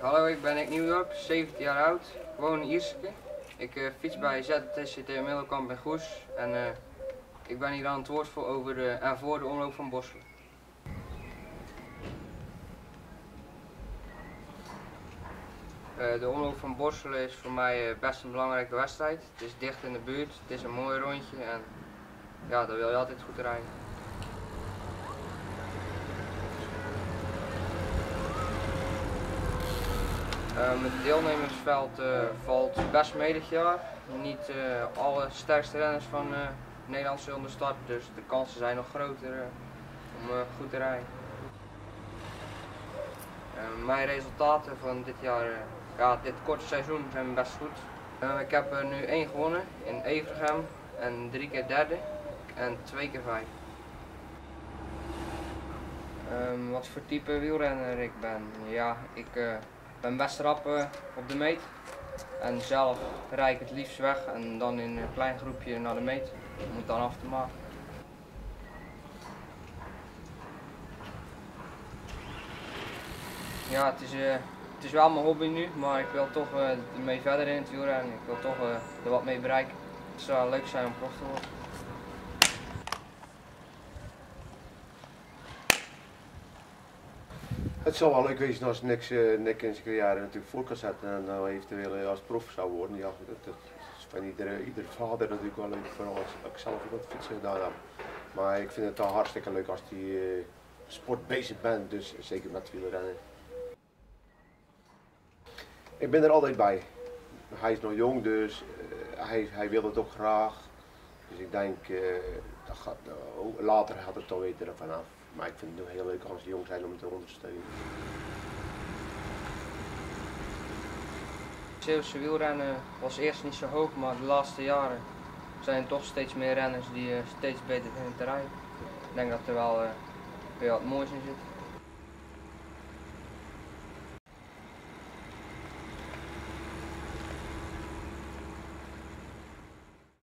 Hallo, ik ben Nick Nieuwdorp, 17 jaar oud, woon in Ierseke. Ik fiets bij ZTCT Middelkamp in Goes en ik ben hier aan het woord voor de omloop van Borselen. De omloop van Borselen is voor mij best een belangrijke wedstrijd. Het is dicht in de buurt, het is een mooi rondje en ja, daar wil je altijd goed rijden. Het deelnemersveld valt best mee dit jaar. Niet alle sterkste renners van Nederland zullen starten, dus de kansen zijn nog groter om goed te rijden. Mijn resultaten van dit jaar, dit korte seizoen zijn best goed. Ik heb er nu 1 gewonnen in Evergem en 3 keer derde en 2 keer 5. Wat voor type wielrenner ik ben? Ja, ik ben best rap op de meet en zelf rijd ik het liefst weg en dan in een klein groepje naar de meet. Moet dan af te maken. Ja, het is wel mijn hobby nu, maar ik wil toch ermee verder in het wielrennen. Ik wil toch er wat mee bereiken. Het zou leuk zijn om prof te worden. Het zou wel leuk wezen als Nick in zijn carrière natuurlijk voor kan zetten en dan eventueel als prof zou worden. Ja, dat is van ieder vader natuurlijk wel leuk, vooral als ik zelf ook wat fietsen gedaan heb. Maar ik vind het al hartstikke leuk als die sport bezig bent, dus zeker met wielrennen. Ik ben er altijd bij. Hij is nog jong, dus hij wil het ook graag. Dus ik denk, later gaat het toch weten ervan af. Maar ik vind het heel leuk als ze jong zijn om het te ondersteunen. Het Zeeuwse wielrennen was eerst niet zo hoog, maar de laatste jaren zijn er toch steeds meer renners die steeds beter vinden te rijden. Ik denk dat er wel weer wat moois in zit.